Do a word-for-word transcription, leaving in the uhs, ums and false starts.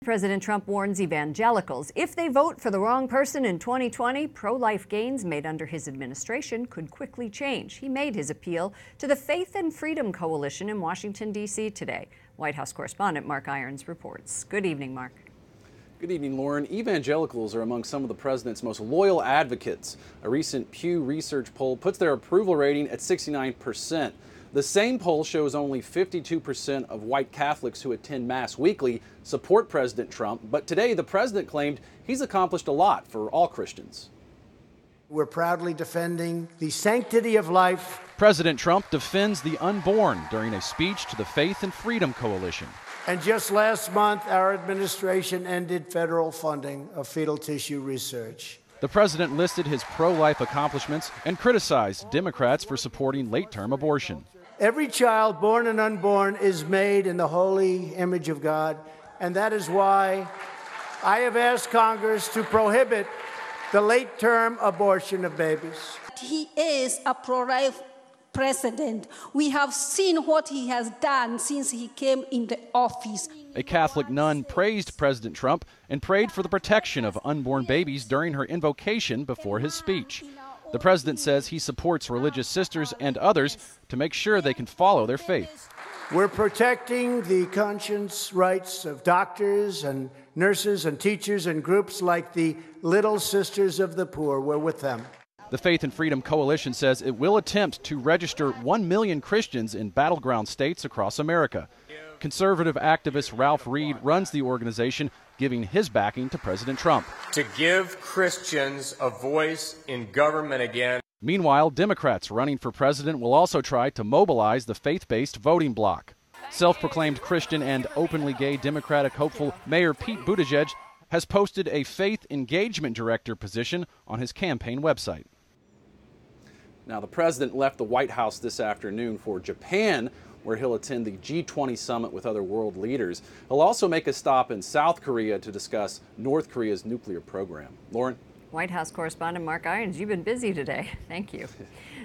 President Trump warns evangelicals if they vote for the wrong person in twenty twenty, pro-life gains made under his administration could quickly change. He made his appeal to the Faith and Freedom Coalition in Washington, D C today. White House correspondent Mark Irons reports. Good evening, Mark. Good evening, Lauren. Evangelicals are among some of the president's most loyal advocates. A recent Pew Research poll puts their approval rating at sixty-nine percent. The same poll shows only fifty-two percent of white Catholics who attend Mass weekly support President Trump. But today, the president claimed he's accomplished a lot for all Christians. We're proudly defending the sanctity of life. President Trump defends the unborn during a speech to the Faith and Freedom Coalition. And just last month, our administration ended federal funding of fetal tissue research. The president listed his pro-life accomplishments and criticized Democrats for supporting late-term abortion. Every child, born and unborn, is made in the holy image of God, and that is why I have asked Congress to prohibit the late-term abortion of babies. He is a pro-life president. We have seen what he has done since he came into office. A Catholic nun praised President Trump and prayed for the protection of unborn babies during her invocation before his speech. The president says he supports religious sisters and others to make sure they can follow their faith. We're protecting the conscience rights of doctors and nurses and teachers and groups like the Little Sisters of the Poor. We're with them. The Faith and Freedom Coalition says it will attempt to register one million Christians in battleground states across America. Conservative activist Ralph Reed runs the organization, giving his backing to President Trump. To give Christians a voice in government again. Meanwhile, Democrats running for president will also try to mobilize the faith-based voting bloc. Self-proclaimed Christian and openly gay Democratic hopeful Mayor Pete Buttigieg has posted a faith engagement director position on his campaign website. Now, the president left the White House this afternoon for Japan, where he'll attend the G twenty summit with other world leaders. He'll also make a stop in South Korea to discuss North Korea's nuclear program. Lauren? White House correspondent Mark Irons, you've been busy today. Thank you.